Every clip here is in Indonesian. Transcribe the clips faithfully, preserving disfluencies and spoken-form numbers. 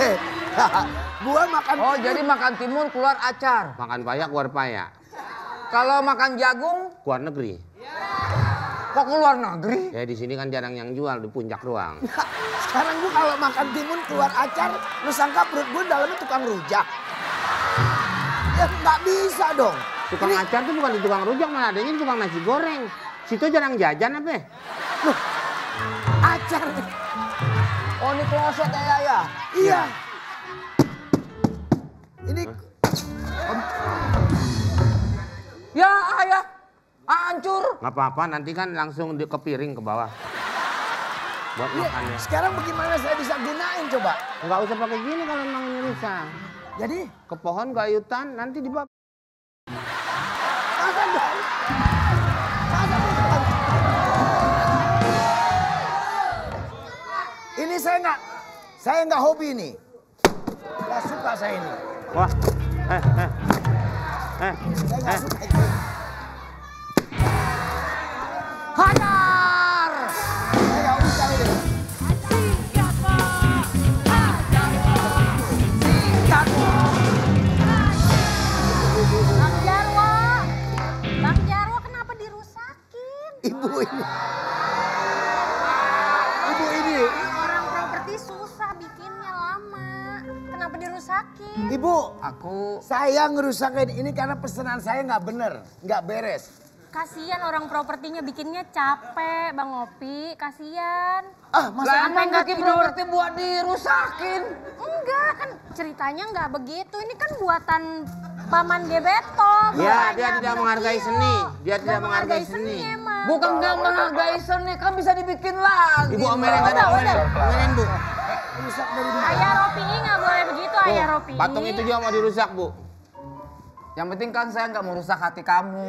Gua makan Oh, timun. Jadi makan timun keluar acar. Makan payak keluar payak. Kalau makan jagung Keluar negeri. kok keluar negeri? Ya di sini kan jarang yang jual, di puncak doang. Sekarang gua kalau makan timun keluar acar, lu sangka perut gua dalamnya tukang rujak. Ya nggak bisa dong. Tukang Ini... acar tuh bukan di tukang rujak, malah adanya di tukang nasi goreng. Situ jarang jajan apa? Loh, acar. Oh, ini kloset ya ya? Iya. Ini Ya ayah, hancur. Nggak apa-apa, nanti kan langsung di, ke piring ke bawah. Buat iya, makannya. sekarang bagaimana saya bisa gunain coba? Nggak usah pakai gini kalau emang ini rusak. Jadi Ke pohon, ke ayutan, nanti dibawa. masa dong? Masa dong? Ini saya nggak, saya nggak hobi nih. Nggak suka saya ini. Wah, eh, eh, eh, Saya nggak eh. suka ini. Hajar! Saya nggak usah ini. Bang Jarwo, Bang Jarwo kenapa dirusakin? Ibu ini. Ibu ini. Orang properti susah bikinnya lama. Kenapa dirusakin? Ibu, Aku saya ngerusakin ini karena pesanan saya nggak bener, nggak beres. Kasian orang propertinya bikinnya capek, Bang Opi. Kasian. Ah, masa lah Sampai emang nggak bikin tidur. properti buat dirusakin. Enggak, kan ceritanya nggak begitu. Ini kan buatan Paman Gebeto. Ya, bukannya dia tidak Bang menghargai Tio. seni. Dia Nggak tidak menghargai seni. emang. Bukan nggak menghargai seni, kan bisa dibikin lagi. Ibu omelin tadi, Udah, omelin. udah. Omelin, Bu. Rusak dari mana? Ayah Ropi nggak boleh begitu, Tuh, Ayah Ropi. patung itu juga mau dirusak, Bu. Yang penting kan saya nggak merusak hati kamu.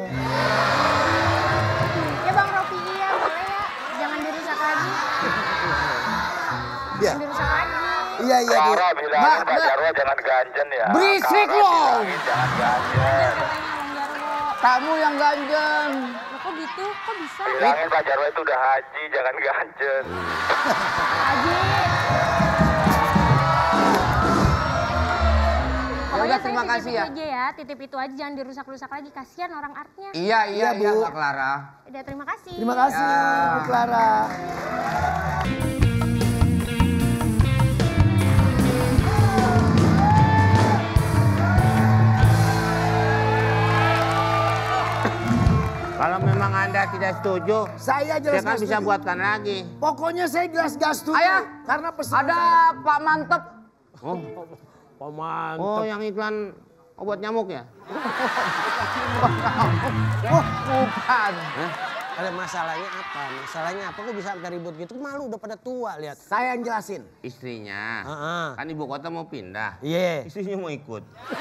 Ya Bang Ropi, iya boleh ya. Jangan dirusak lagi. Iya. Jangan dirusak lagi. Iya, iya, Bu. Clara bilangin Mbak, Pak Mbak. Jarwo jangan ganjen ya. Berisik Clara lo. bilangin Jangan ganjen. Katanya Bang Jarwo. Kamu yang ganjen. Loh, kok gitu? Kok bisa? Bilangin Pak Jarwo itu udah haji, jangan ganjen. Haji. Ya Pokoknya udah, saya terima titip kasih itu ya. aja ya, titip itu aja, jangan dirusak-rusak lagi. Kasihan orang artnya. Iya, iya, Iya, iya, Bu. Mbak Clara. Udah, terima kasih. Terima kasih, Ya. Bu Clara. Kalau memang Anda tidak setuju, Saya jelas saya kan nggak bisa setuju. buatkan lagi. Pokoknya saya jelas gak setuju. Ayah, karena pesan Ada Pak Mantep. Oh, Paman. oh yang iklan obat nyamuk ya? Oh, bukan. Ada masalahnya apa? Masalahnya apa? Kok bisa sampai ribut gitu? Malu udah pada tua lihat. saya yang jelasin. Istrinya, Heeh. kan ibu kota mau pindah. Iya. Istrinya mau ikut.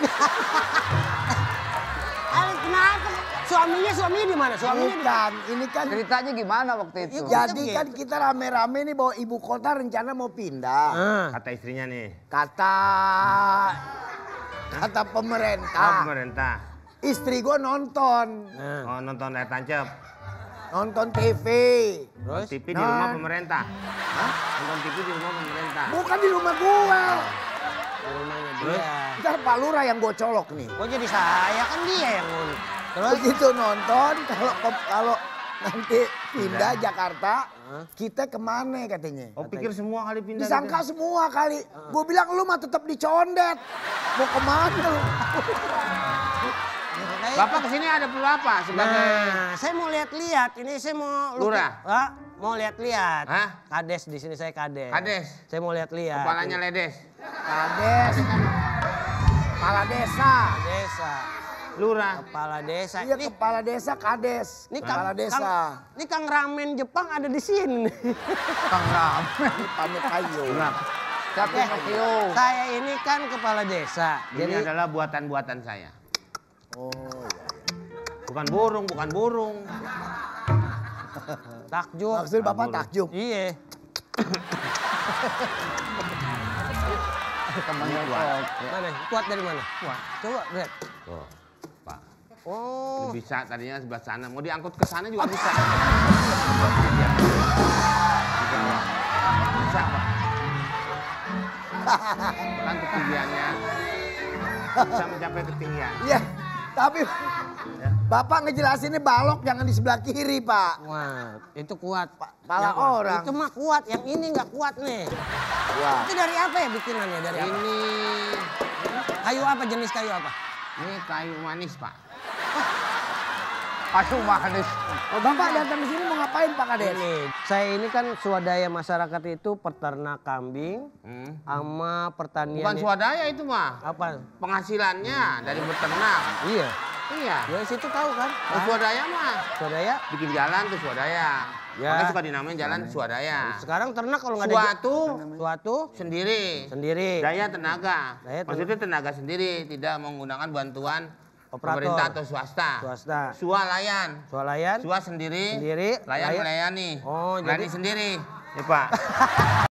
Ah, kenapa? Suaminya suaminya di mana? Suaminya di Bukan, ini kan Ceritanya gimana waktu itu? jadi kan kita rame-rame nih bawa ibu kota rencana mau pindah. Ah. Kata istrinya nih. Kata kata Oh, pemerintah. pemerintah. Istri gue nonton, Nah. Oh, nonton layar tancap. nonton T V. Terus? T V di Nah. rumah pemerintah. Nonton T V di rumah pemerintah. Bukan di rumah gua. Di rumahnya Terus? dia. Ntar Pak Lurah yang gue colok nih. Kok jadi saya kan dia yang ngurus. Terus? Begitu nonton kalau kalau nanti pindah Jakarta, kita kemana katanya? Oh, pikir semua kali pindah. Disangka gitu. semua kali. Gue bilang lu mah tetap dicondet. Mau kemana lu? Bapak kesini ada perlu apa sebagai? Nah, saya mau lihat-lihat. Ini saya mau Lurah? Hah? Mau lihat-lihat. Hah? Kades di sini saya kades. Kades? Saya mau lihat-lihat. Kepalanya ledes. Kades. Kepala desa. Desa. Lurah. Kepala desa. Iya Ini, kepala desa kades. ini Kepala Kang, desa. Kang, ini Kang Ramen Jepang ada di sini. Kang Ram. Ini pamit kayu. Lurah. Tapi Nokio. Saya ini kan kepala desa. Ini Jadi adalah buatan-buatan saya. Oh iya. Bukan burung, bukan burung. takjub. Maksud Bapak takjub. Iya. Temannya kuat. Mana? Kuat dari mana? Kuat. Coba lihat. Tuh, Pak. Oh. Ini bisa tadinya sebelah sana. Mau diangkut ke sana juga bisa. Bisa, Pak. Kan ketinggiannya bisa mencapai ketinggian. Iya, tapi Bapak ngejelasinnya balok jangan di sebelah kiri, Pak. Wah, itu kuat. Pala Yang- orang. Itu mah kuat, yang ini nggak kuat nih. Wah. Itu dari apa ya bikinannya? Dari apa? Ini Kayu apa, jenis kayu apa? ini kayu manis, Pak. Kayu manis. Oh, Bapak datang ke sini mau ngapain, Pak Kades? Ini, saya ini kan swadaya masyarakat itu peternak kambing Hmm. sama pertanian. Bukan swadaya itu mah. Apa? Penghasilannya dari beternak. Iya. Iya. Ya situ tahu kan? Oh, swadaya mah Swadaya. bikin jalan tuh swadaya. Ya. Makanya suka dinamain jalan swadaya. Sekarang ternak kalau nggak ada Suatu suatu sendiri. sendiri. Daya tenaga. Daya tenaga. Maksudnya tenaga sendiri, tidak menggunakan bantuan Operator. pemerintah atau swasta. Swasta. Swalayan. Swalayan. Swa sendiri. Sendiri, Layan layan- melayani. Oh, Melayani jadi- sendiri. Ya, Pak.